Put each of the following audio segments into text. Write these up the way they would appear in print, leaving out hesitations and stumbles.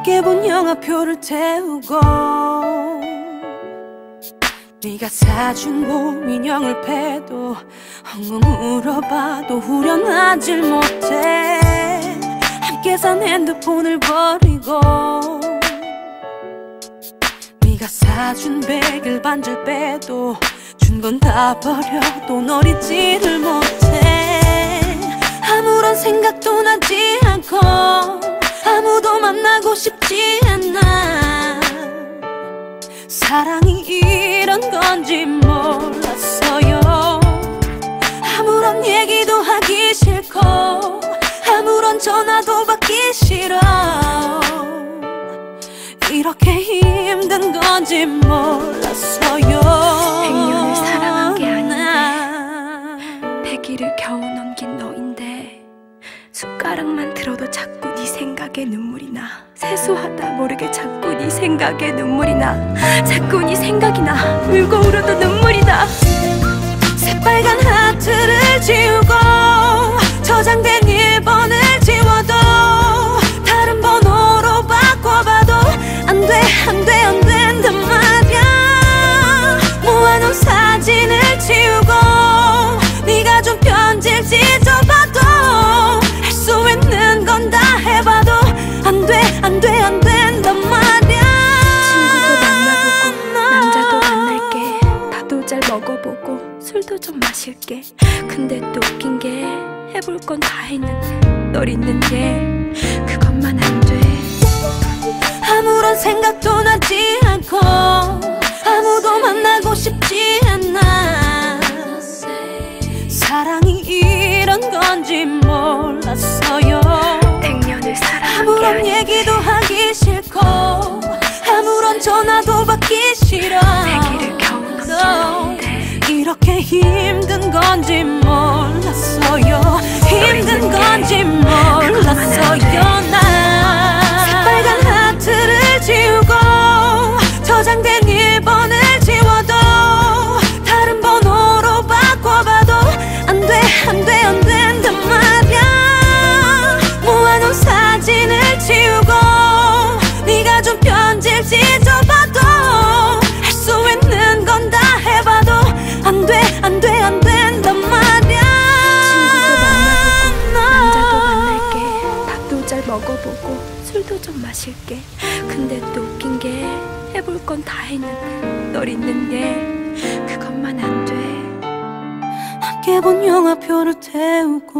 함께 본 영화표를 태우고 네가 사준 봄 인형을 패도 엉엉 울어봐도 후련하질 못해. 함께 산 핸드폰을 버리고 네가 사준 백일 반지를 빼도 준 건 다 버려도 널 잊지를 못해. 아무런 생각도 나지 않고 아무도 만나고 싶지 않아. 사랑이 이런 건지 몰랐어요. 아무런 얘기도 하기 싫고 아무런 전화도 받기 싫어. 이렇게 힘든 건지 몰랐어요. 100년을 사랑한 게 아닌데 100일을 겨우 넘긴 너인데 숟가락만 들어도 자꾸 네 생각에 눈물이 나. 세수하다 모르게 자꾸 네 생각에 눈물이 나. 자꾸 네 생각이 나. 울고 울어도 눈물이 나. 새빨간 하트를 지우고 저장된 1번을 지워도 다른 번호로 바꿔봐도 안 돼, 안 돼, 안 된단 말이야. 모아놓은 사진을 지우고 네가 준 편지를 찢어봐도 할 수 있는 건 다 해봐도 안 돼, 안 돼, 안 된단 말이야. 친구도 만나보고 남자도 만날게. 밥도 잘 먹어보고 술도 좀 마실게. 근데 또 웃긴 게 해볼 건 다 했는데 널 잊는데 그것만 안 돼. 아무런 생각도 나지 않고 아무도 만나고 싶지 않아. 사랑이 이런 건지 몰랐어요. 100년을 사랑한 아무런 게 얘기도 하기 싫고 아무런 전화도 받기 싫어. 100일을 겨우 넘긴 너인데 이렇게 힘든 건지 몰랐어요. 힘든 건지 몰랐어요. 나 새빨간 하트를 지우고 저장된 1번을 지워도 다른 번호로 바꿔봐도 안 돼, 안 돼, 안 된단 말이야. 모아놓은 사진을 지우고 네가 준 편지를 찢어봐도 할 수 있는 건 다 해봐도 안 돼, 안 돼, 안 된단 말이야. 친구도 만나보고 남자도 만날게. 밥도 잘 먹어보고 술도 좀 마실게. 근데 또 웃긴 게 해볼 건 다 했는데 널 잊는데 그것만 안 돼. 함께 본 영화표를 태우고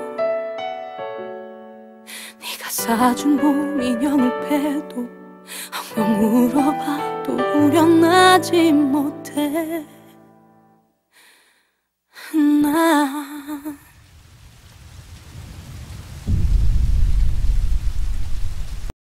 네가 사준 봄 인형을 패도 엉엉 울어봐도 후련하지 못해.